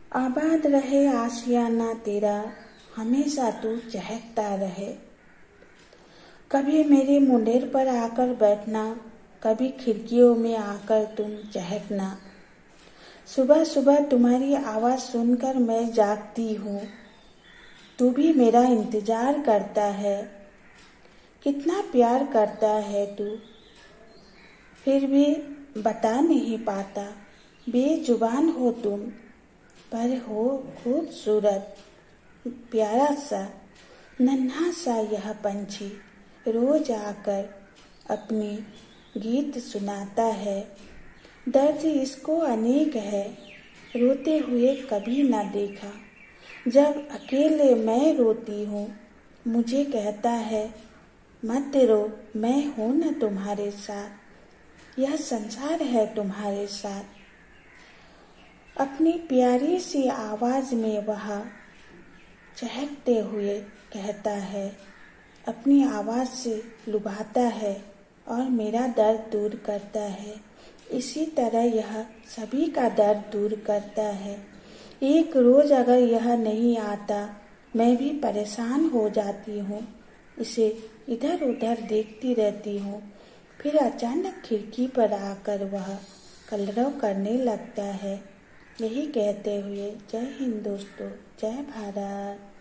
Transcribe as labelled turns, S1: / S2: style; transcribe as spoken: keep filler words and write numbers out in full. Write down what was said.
S1: आबाद रहे आशियाना तेरा, हमेशा तू चहकता रहे। कभी मेरे मुंडेर पर आकर बैठना, कभी खिड़कियों में आकर तुम चहकना। सुबह सुबह तुम्हारी आवाज़ सुनकर मैं जागती हूँ, तू भी मेरा इंतज़ार करता है। कितना प्यार करता है तू, फिर भी बता नहीं पाता। बेजुबान हो तुम, पर हो खूबसूरत। प्यारा सा नन्हा सा यह पंछी रोज आकर अपनी गीत सुनाता है। दर्द इसको अनेक है, रोते हुए कभी ना देखा। जब अकेले मैं रोती हूँ, मुझे कहता है मत रो, मैं हूँ न तुम्हारे साथ। यह संसार है तुम्हारे साथ। अपनी प्यारी सी आवाज़ में वह चहकते हुए कहता है, अपनी आवाज़ से लुभाता है और मेरा दर्द दूर करता है। इसी तरह यह सभी का दर्द दूर करता है। एक रोज़ अगर यह नहीं आता, मैं भी परेशान हो जाती हूँ। इसे इधर उधर देखती रहती हूँ, फिर अचानक खिड़की पर आकर वह कलरव करने लगता है। यही कहते हुए जय हिंद दोस्तों, जय भारत।